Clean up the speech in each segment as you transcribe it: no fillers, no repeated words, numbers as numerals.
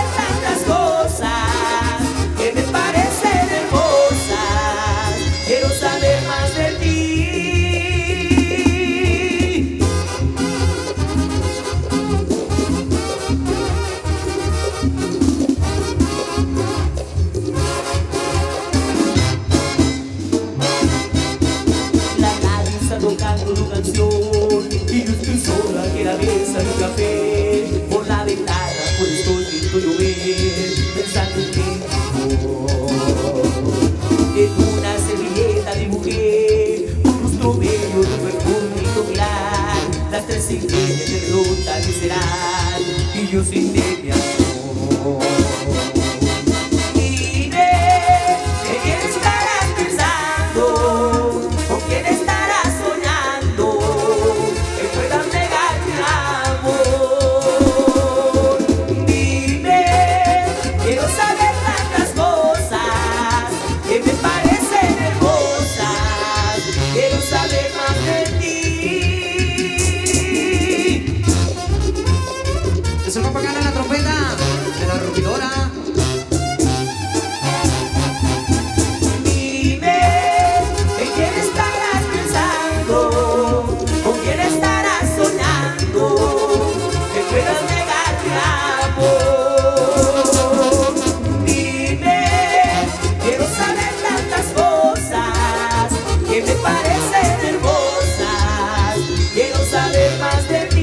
tantas cosas que me parecen hermosas. Quiero saber más de ti. La radio está tocando tu canción y yo estoy sola que la mesa de un café. Por la ventana por estoy viendo llover, pensando en ti. En una servilleta dibujé tu rostro bello, tu perfume y tu mirar. Las 3:30 del reloj también serán y yo sin ti mi amor. Dime, ¿de quién estarás pensando? ¿Con quién estarás soñando? Que puedas negar mi amor. Dime, quiero saber tantas cosas que me parecen hermosas. Quiero saber más de ti. Es el compa Gana en la trompeta de la rompidora. Dime, ¿en quién estarás pensando? ¿Con quién estarás soñando? Que puedas negar mi amor. Dime, quiero saber tantas cosas que me parecen hermosas. Quiero saber más de ti.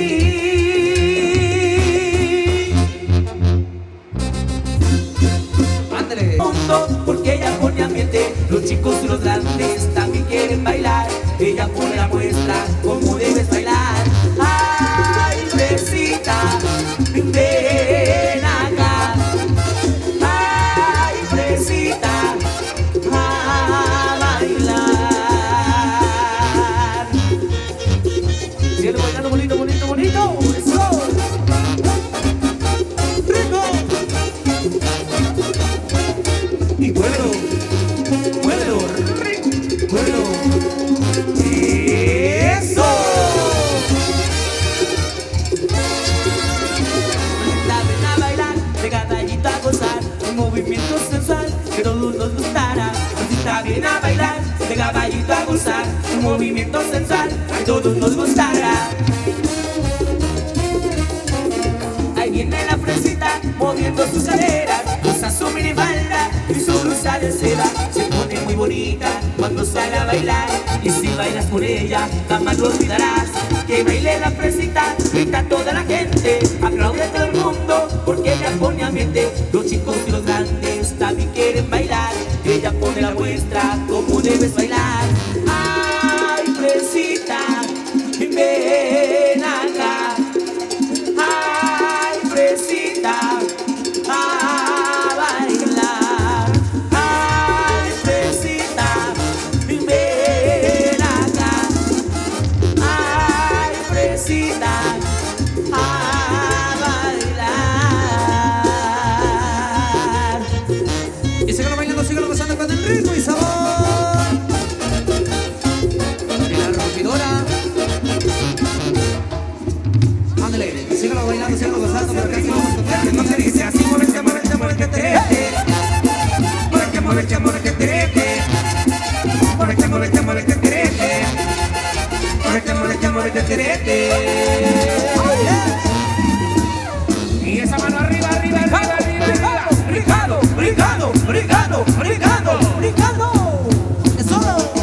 Ándale. Porque ella pone ambiente, los chicos y los grandes también quieren bailar. Ella pone la muestra como debes bailar. Ay, fresita, ven acá. Ay, fresita, a bailar. Cielo bailando bonito, bonito, bonito. Eso. Rico. Y bueno, bueno, bueno, eso. Ven a bailar, de caballito a gozar, un movimiento sensual que todos nos gustará. Está bien a bailar, de caballito a gozar, un movimiento sensual que todos nos gustará. Ahí viene la fresita moviendo sus caderas, usa su minifalda y su blusa de seda. Se pone muy bonita cuando sale a bailar, y si bailas con ella jamás lo olvidarás. Que baile la fresita, grita toda la gente, aplaude todo el mundo porque ella pone ambiente. Los chicos y los grandes también quieren bailar, ella pone la muestra como debes bailar. Ay, fresita, ven acá. Ay, fresita, a bailar. Ay, fresita, ven acá. Ay, fresita, a bailar. Y síguelo bailando, síguelo gozando con el ritmo y sabor. De la rompidora. Ándale, síguelo bailando, síguelo gozando, pero casi vamos a tocar. No se dice así, muévete, muévete, muévete, terete. Muévete, muévete, muévete, terete. Muévete, muévete, muévete, terete. Muévete, muévete, muévete, terete. Y esa mano arriba, arriba, arriba, arriba, arriba. Brincando, brincando, brincando, brincando, brincando. Eso.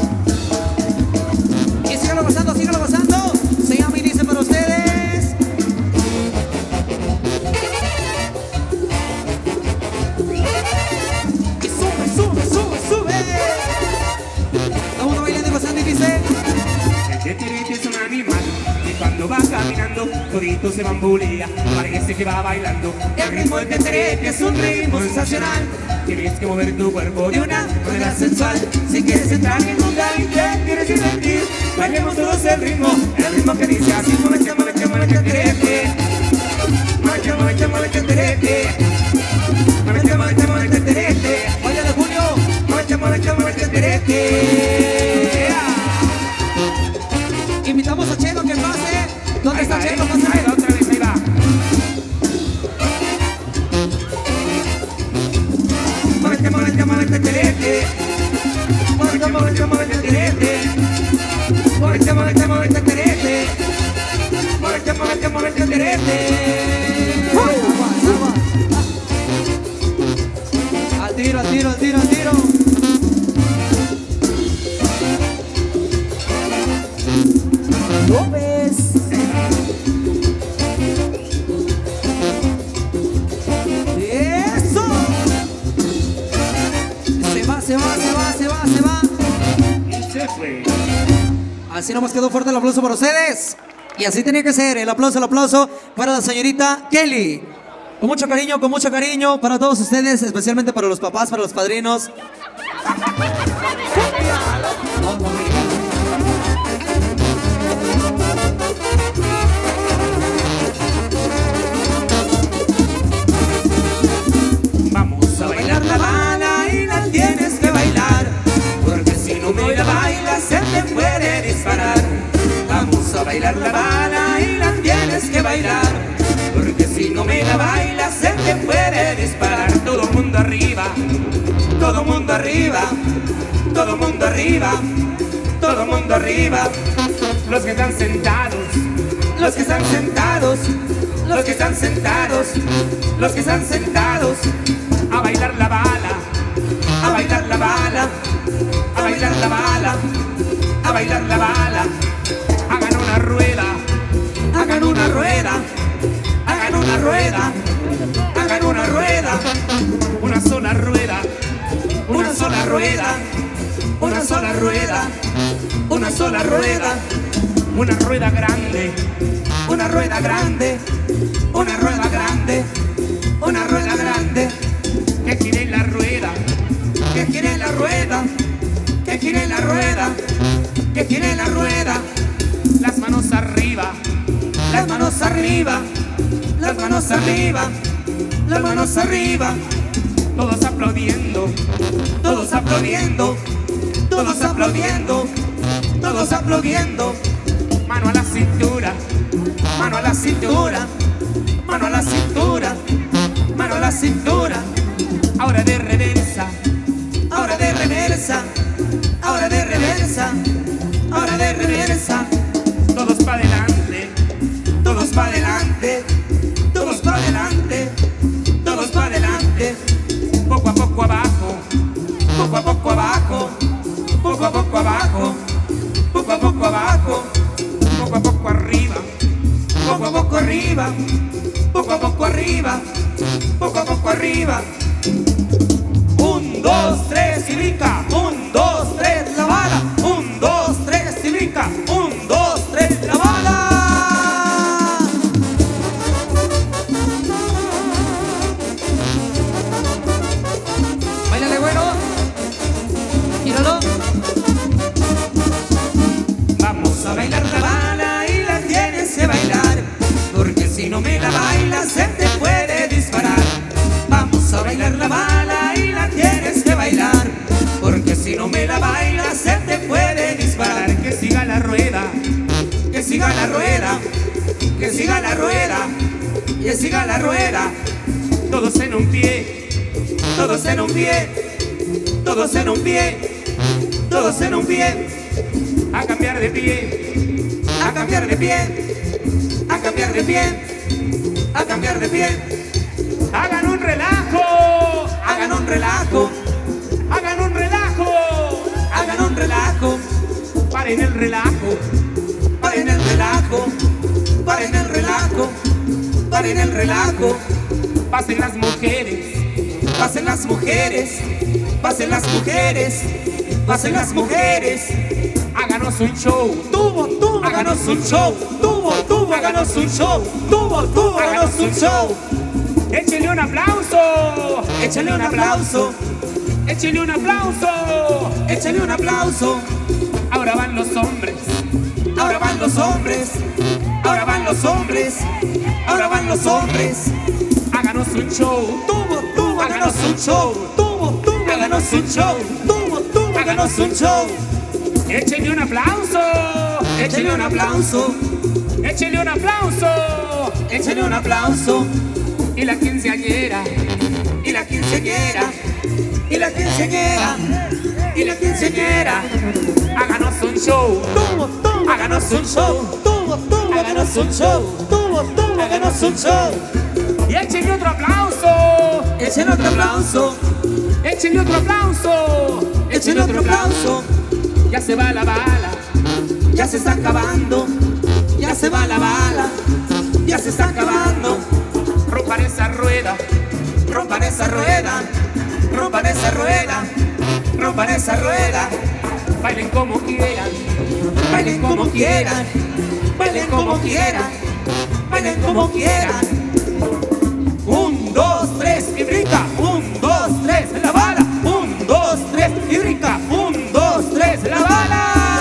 Y síguelo gozando, síguelo gozando. Se llama y dice para ustedes. Y sube, sube, sube, sube. Todo uno bailando y gozando y dice. El terete es un animal y cuando va caminando todito se bambulea, parece que va bailando. El ritmo del terete es un ritmo sensacional. Tienes que mover tu cuerpo de una manera sensual. Si quieres entrar en un lugar y te quieres divertir, bailemos todos el ritmo que dice así. Muévete, muévete, muévete, terete. Muévete, muévete, muévete, terete. Muévete, muévete, muévete, terete. Oye de Julio. Muévete, muévete, muévete, terete. Invitamos a Chelo que pase. ¿Dónde está Chelo? Ahí va, otra vez, ahí va. muévete, terete. Muévete, muévete, muévete, terete. Muévete, muévete, muévete, terete. Muévete, muévete, muévete, terete. Al tiro, al tiro, al tiro, al tiro. ¿Lo ves? ¡Eso! Se va, se va, se va, se va, se va. Y se fue. Así nomás quedó fuerte el aplauso para ustedes. Y así tenía que ser, el aplauso para la señorita Kelly. Con mucho cariño para todos ustedes, especialmente para los papás, para los padrinos. Vamos a bailar la bala y la tienes que bailar, porque si no me la bailas se te puede disparar. Vamos a bailar la bala y la tienes que bailar, porque si no me la bailas se te puede disparar. Todo mundo arriba, todo mundo arriba, todo mundo arriba, todo mundo arriba. Los que están sentados, los que están sentados, los que están sentados, los que están sentados. A bailar la bala, a bailar la bala, a bailar la bala, a bailar la bala. Hagan una rueda, hagan una rueda, hagan una rueda, hagan una rueda. Una sola rueda, una sola rueda, una sola rueda, una sola rueda. Una rueda grande, una rueda grande, una rueda grande, una rueda grande. Que gire la rueda, que gire la rueda, que gire la rueda, que gire la rueda. Las manos arriba, las manos arriba, las manos arriba, las manos arriba. Todos aplaudiendo, todos aplaudiendo, todos aplaudiendo, todos aplaudiendo. Mano a la cintura, mano a la cintura, mano a la cintura, mano a la cintura. Ahora de reversa, ahora de reversa, ahora de reversa, ahora de reversa. Todos para adelante, todos para adelante, todos para adelante, todos para adelante. Poco a poco abajo, poco a poco abajo, poco a poco abajo, poco a poco abajo, poco a poco arriba, poco a poco arriba, poco a poco arriba, poco a poco arriba. 1, 2, 3 y brinca. 1, 2, 3 la bala. 1, 2, 3 y brinca. 1, 2, 3 la bala. Báilale, bueno. Tíralo. Vamos a bailar la bala y la tienes que bailar, porque si no me la bailas se te puede disparar. Vamos a bailar la bala y la tienes que bailar, porque si no me la bailas se te puede disparar. Que siga la rueda, que siga la rueda, que siga la rueda, que siga la rueda. Todos en un pie, todos en un pie, todos en un pie, todos en un pie. A cambiar de pie, a cambiar de pie, a cambiar de pie, a cambiar de pie. Hagan un relajo, hagan un relajo, hagan un relajo, hagan un relajo. Paren el relajo, paren el relajo, paren el relajo, paren el relajo. Pasen las mujeres, pasen las mujeres, pasen las mujeres, pasen las mujeres. Háganos un show, tubo, háganos un show, tubo, háganos un show, tubo, háganos un show. Échale un aplauso, échale un aplauso, échale un aplauso, échale un aplauso. Ahora van los hombres, ahora van los hombres, ahora van los hombres, ahora van los hombres. Háganos un show, tubo, háganos un show, tubo, háganos un show, tubo, háganos un show. Échale un aplauso, échale un aplauso, échale un aplauso, échale un aplauso. Y la quinceañera, y la quinceañera, y la quinceañera, y la quinceañera. Háganos un show, háganos un show, háganos un show, háganos un show. Y échenle otro aplauso, échenle otro aplauso, échenle otro aplauso, échenle otro aplauso. Ya se va la bala, ya se está acabando, ya se va la bala, ya se está acabando. Rompan esa rueda, rompan esa rueda, rompan esa rueda, rompan esa rueda. Bailen como quieran, bailen como quieran, bailen como quieran, bailen como quieran. 1, 2, 3 y brinca. 1, 2, 3 la bala. 1, 2, 3 y brinca. 1, 2, 3 la bala.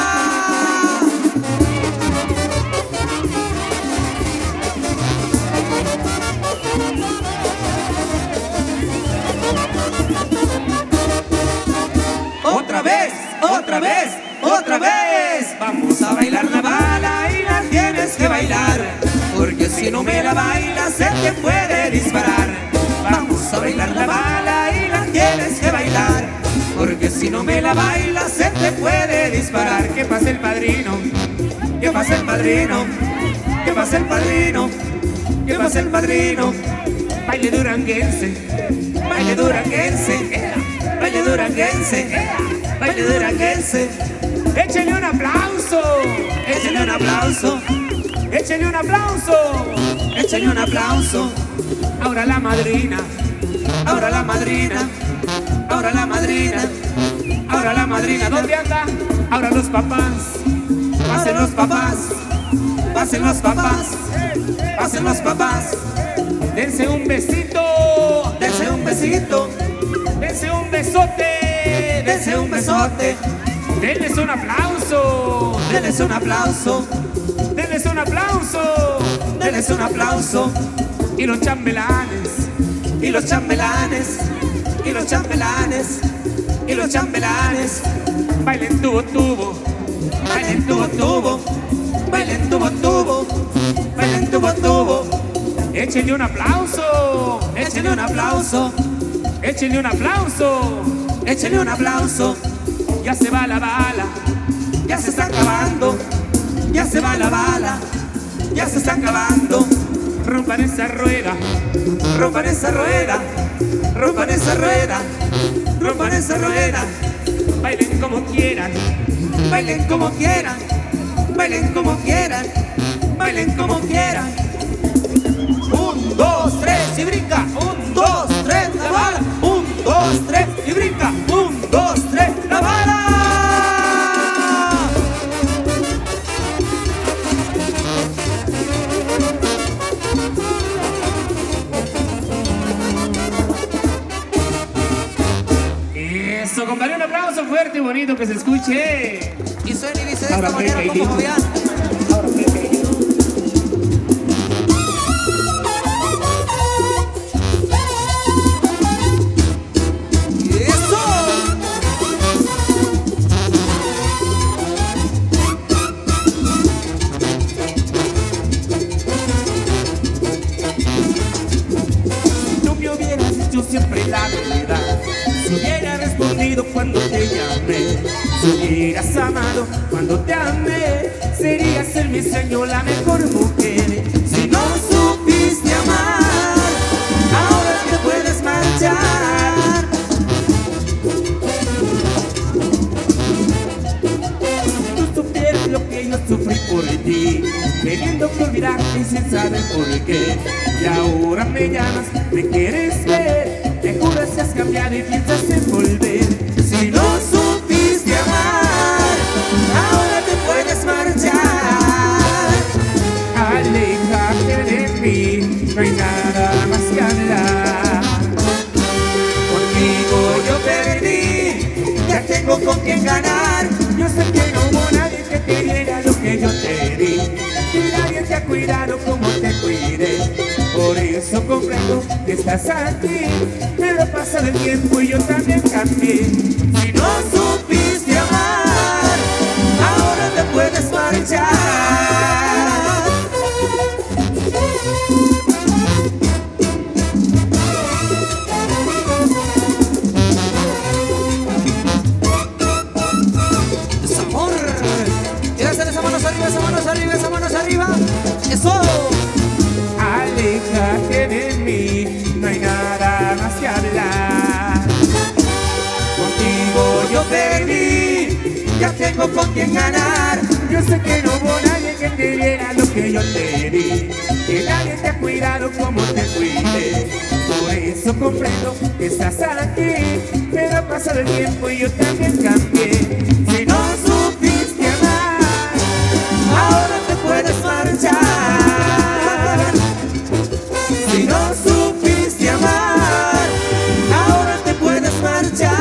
Otra vez, otra vez, otra vez. Vamos a bailar la bala y la tienes que bailar, porque si no me la bailas se te puede disparar. Vamos a bailar la bala y la tienes que bailar, porque si no me la bailas se te puede disparar. ¿Qué pasa el padrino? ¿Qué pasa el padrino? ¿Qué pasa el padrino? ¿Qué pasa el padrino? Baile duranguense, baile duranguense, baile duranguense, baile duranguense. Échenle un aplauso, échenle un aplauso, échenle un aplauso, échenle un aplauso. Ahora la madrina, ahora la madrina, ahora la madrina, ahora la madrina. ¿Dónde anda? Ahora los papás, pasen los papás, pasen los papás, pasen los papás. Dense un besito, dense un besito, dense un besote, dense un besote. Denles un aplauso, denles un aplauso, denles un aplauso, denles un aplauso. Y los chambelanes, y los chambelanes, y los chambelanes, y los chambelanes. Bailen tubo, tubo, bailen tubo, tubo, bailen tubo, tubo, bailen tubo, tubo. Échenle un aplauso, échenle un aplauso, échenle un aplauso, échenle un aplauso. Ya se va la bala, ya se está acabando, ya se va la bala, ya se está acabando. Rompan esa rueda, rompan esa rueda, rompan esa rueda, rompan esa rueda. Bailen como quieran, bailen como quieran, bailen como quieran, bailen como quieran. 1, 2, 3 y brinca. 1, 2, 3 la bala. 1, 2, 3 y brinca. 1, 2, 3 la bala. Eso, compadre, un aplauso fuerte y bonito que se escuche. Y suena y dice de esta manera como Fabián. Ahora siempre la verdad. Si hubiera respondido cuando te llamé, si hubieras amado cuando te amé, serías en mi sueño la mejor mujer. Si no supiste amar, ahora te puedes marchar. Si tú supieras lo que yo sufrí por ti, queriendo que olvidarte y sin saber por qué, y ahora me llamas, me quieres ver, te juras que has cambiado y piensas en volver. Si no supiste amar, ahora te puedes marchar. Alejate de mí, no hay nada más que hablar. Contigo yo perdí, ya tengo con quién ganar. Yo sé que no hubo nadie que te diera lo que yo te di, y nadie te ha cuidado como te cuidé. Por eso comprendo que estás aquí, pero pasa el tiempo y yo también cambié. Si no supiste amar, ahora te puedes marchar. tengo con quien ganar. Yo sé que no hubo nadie que te diera lo que yo te di, que nadie te ha cuidado como te cuidé. Por eso comprendo que estás aquí, pero ha pasado el tiempo y yo también cambié. Si no supiste amar, ahora te puedes marchar. Si no supiste amar, ahora te puedes marchar.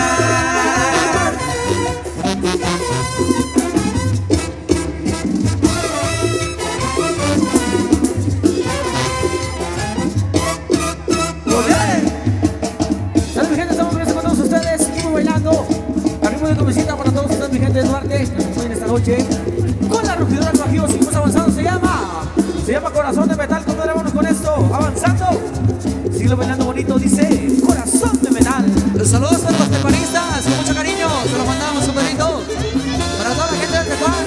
Salud mi gente, estamos con todos ustedes, seguimos bailando. Arriba de tu visita para todos ustedes, mi gente de Duarte, que nos acompañan esta noche. Con la rugidora del Bajío, seguimos avanzando, se llama Corazón de Metal. Continuamos con esto, avanzando. Sigue bailando bonito, dice Corazón de Metal. Los saludos para los tepanistas, con mucho cariño, se los mandamos, compadrito. Para toda la gente de Tepan.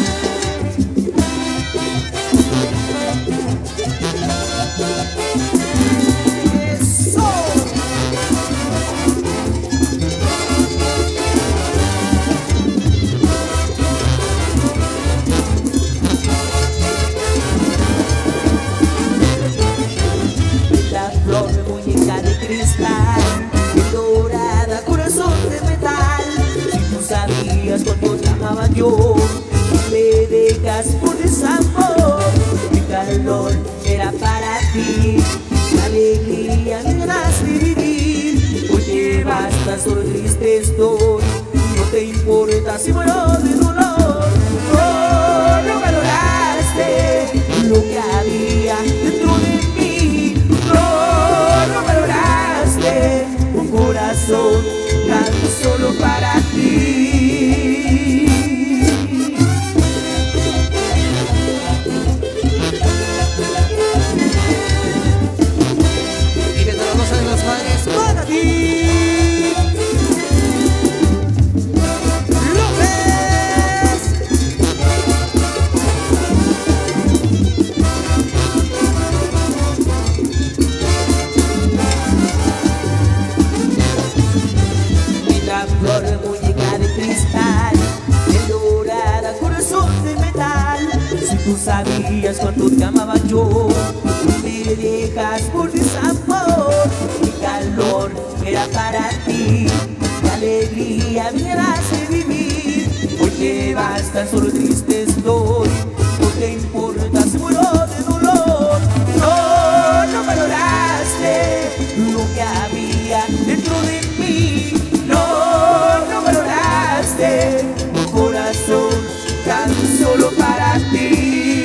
Dorada, corazón de metal. Si tú sabías cuando te amaba yo, me dejas por desamor. Mi calor era para ti, la alegría me das de vivir. Hoy te basta, solo triste estoy. No te importa si muero de dolor. Oh, no valoraste lo que había dentro de mí. No valoraste un corazón tan solo para ti. Y desde la Rosa de los Padres, para ti. Tú sabías cuánto te amaba yo, me dejas por desamor. Mi calor era para ti, la alegría me hace vivir. Hoy te basta, solo triste estoy. No te importa si muero de dolor. No valoraste lo que había dentro de mí. No valoraste un corazón tan solo para ti.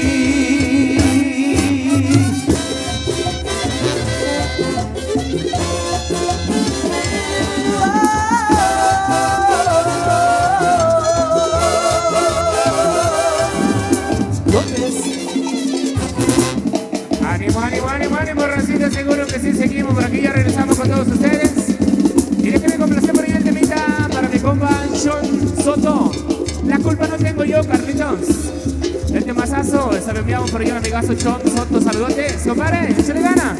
Ánimo, Racita, seguro que sí, seguimos por aquí, ya regresamos con todos ustedes. Y déjenme complacer por ahí el temita para mi compa Sean Soto. La culpa no tengo yo, Carlitos. El temazazo, se lo enviamos por ahí a mi amigazo Sean Soto, saludotes, compadre, échale ganas.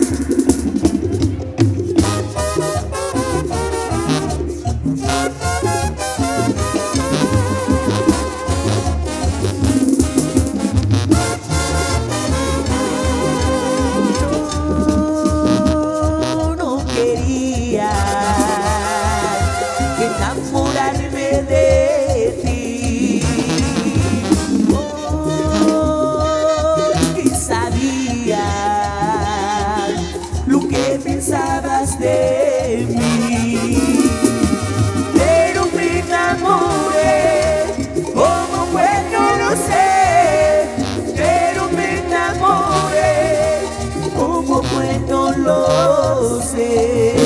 De mí, pero me enamoré, como fue no lo sé, pero me enamoré, como fue no lo sé.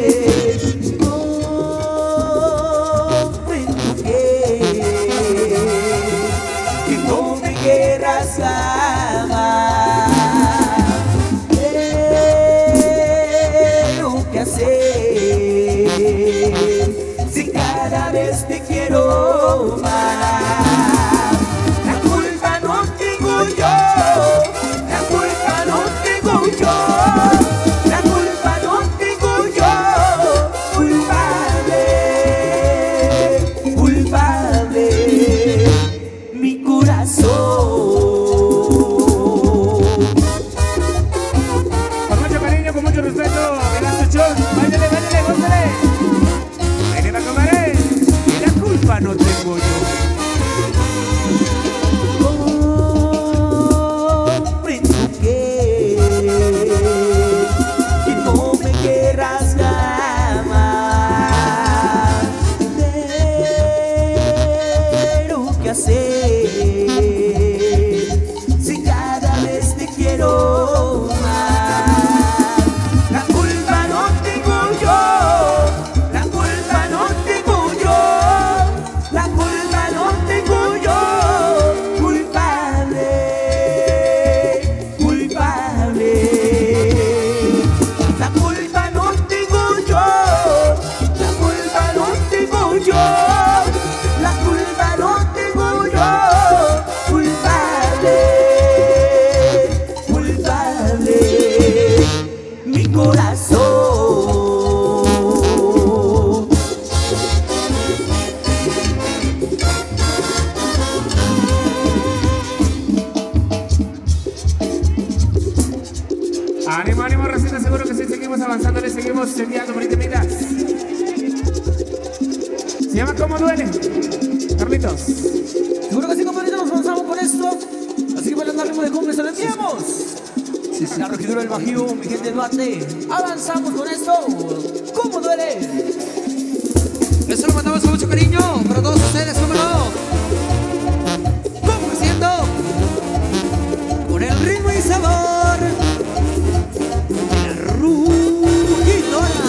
Comprendo que no me quieras amar. Si cada vez te quiero más, la culpa no tengo yo, la culpa no tengo yo, la culpa no tengo yo, culpable, culpable. por ahí temitas. Se llama ¿Cómo duele? Carlitos. Seguro que sí, compañeros, nos avanzamos con esto. Así que bailando al ritmo de cumbia, se lo enviamos. Sí, sí. La regidora del Bajío, mi gente de Duarte. Avanzamos con esto. ¿Cómo duele? Eso lo mandamos con mucho cariño para todos ustedes, ¿cómo no? ¿Cómo me siento? Con el ritmo y sabor. La rugidora.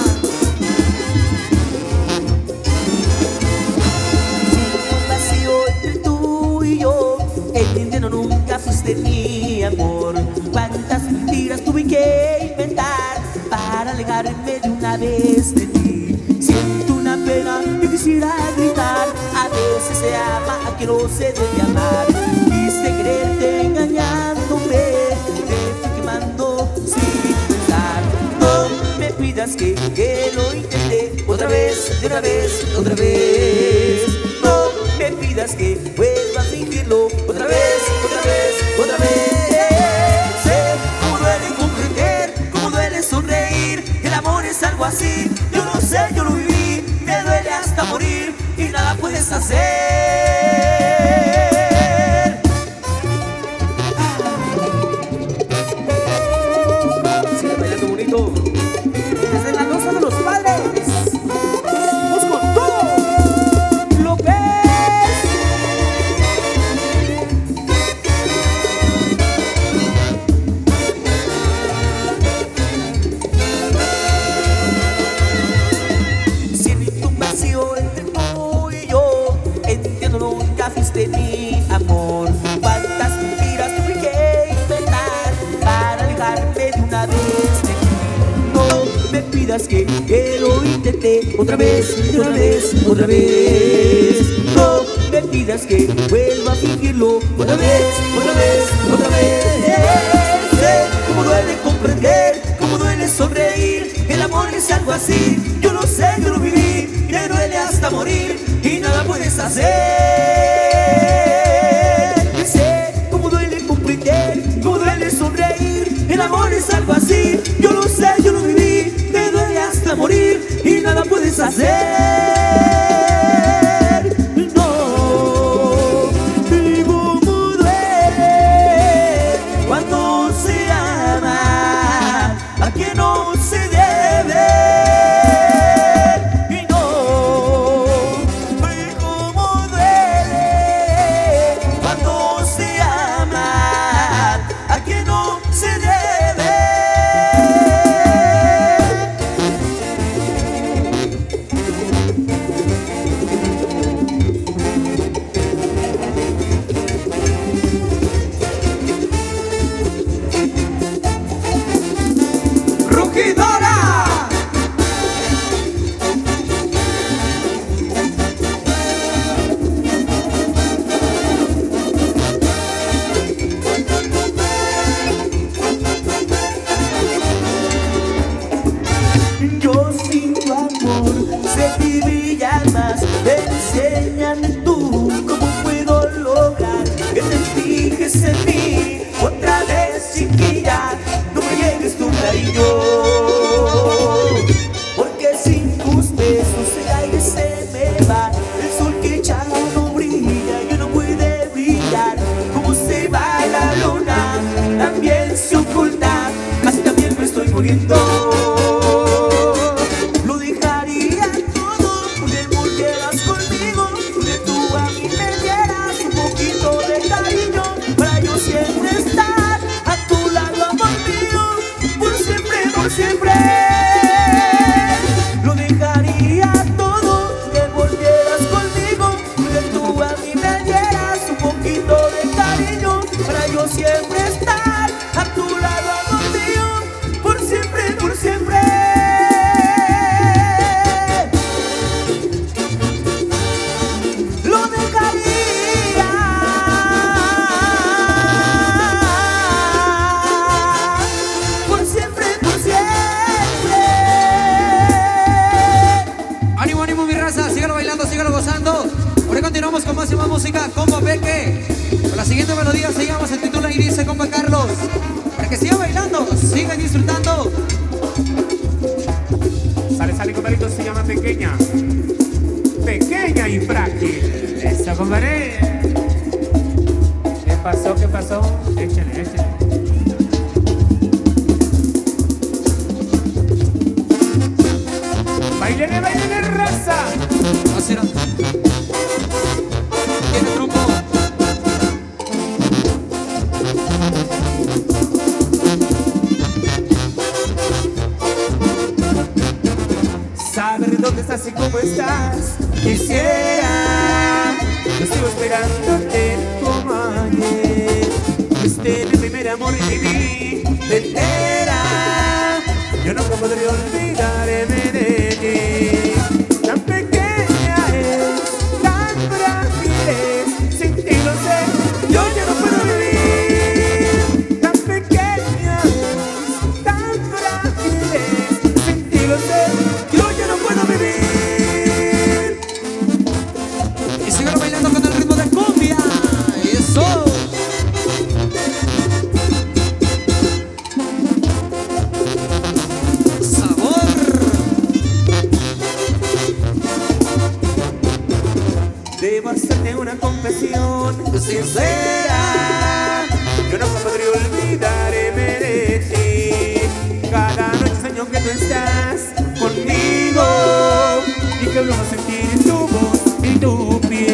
Un vacío entre tú y yo, entendiendo nunca fuiste mi amor. Cuántas mentiras tuve que inventar para alejarme de una vez de ti. Siento una pena que quisiera gritar. A veces se ama a quien no se debe amar. Quise quererte engañándome, te fui quemando sin pensar. No me pidas que lo intenté otra vez, de una vez, otra vez. No me pidas que vuelva a fingirlo otra vez, otra vez, otra vez. Sé cómo duele comprender, cómo duele sonreír. El amor es algo así, yo no sé, yo lo viví. Me duele hasta morir y nada puedes hacer. Sigue bailando bonito. Desde la loza de los padres. Vamos con todo. López. Siento un vacío entre tú y yo. Entiendo, nunca fuiste mi amor. Cuántas mentiras tuve que inventar para alejarme de una vez de ti. No me pidas que lo intenté otra vez, de una vez, otra vez. No me pidas que vuelva a fingirlo otra vez, otra vez, otra vez. Sé cómo duele comprender, cómo duele sonreír. El amor es algo así, yo lo sé, yo lo viví. Me duele hasta morir y nada puedes hacer. Sé cómo duele comprender, cómo duele sonreír. El amor es algo así, yo lo sé, yo lo viví. Me duele hasta morir y nada puedes hacer. No, y cómo duele cuando se ama a quien no se debe. Y no, y cómo duele cuando se ama a quien no se debe. ¡Rugidora! Yo sin tu amor sé vivir ya más. Enséñame tú cómo puedo lograr que te fijes en mí otra vez, chiquilla. No me llegues tu cariño, porque sin tus besos el aire se me va. El sol que ya no brilla, ya no puede brillar. Como se va la luna, también se oculta. Casi también me estoy muriendo. Lo dejaría todo porque volvieras conmigo, porque tú a mí me dieras un poquito de cariño, para yo siempre estar a tu lado, amor mío, por siempre, por siempre. Lo dejaría todo que volvieras conmigo, porque tú a mí me dieras un poquito de cariño, para yo siempre estar a tu lado, amor mío, por siempre, por siempre. Lo dejaría por siempre, por siempre. Ánimo, ánimo, mi raza. Sígalo bailando, sígalo gozando. Ahora continuamos con más y más música. Compa Peque. Con la siguiente melodía se llama, se titula y dice compa Carlos. Para que sigan bailando, sigan disfrutando. Sale, sale. Bájale, compadrito, se llama Pequeña. Pequeña y frágil. Eso, compadre. ¿Qué pasó? ¿Qué pasó? Échale, échale. Báilele, báilele, raza. Así no. Tiene trompo. Saber dónde estás y cómo estás. Quisiera. Yo sigo esperándote como ayer. Fuiste mi primer amor y viví de entera. Yo nunca podría olvidarme de ti. Tan pequeña es, tan frágil es. Sin ti lo sé, yo ya no puedo vivir. Tan pequeña es, tan frágil es. Sin ti lo sé, yo ya no puedo vivir. Y sigan bailando con el ritmo de cumbia. Eso. Debo hacerte una confesión sincera. Yo no podría olvidarme de ti. Cada noche sueño que tú estás conmigo y que vuelvo a sentir tu voz y tu piel.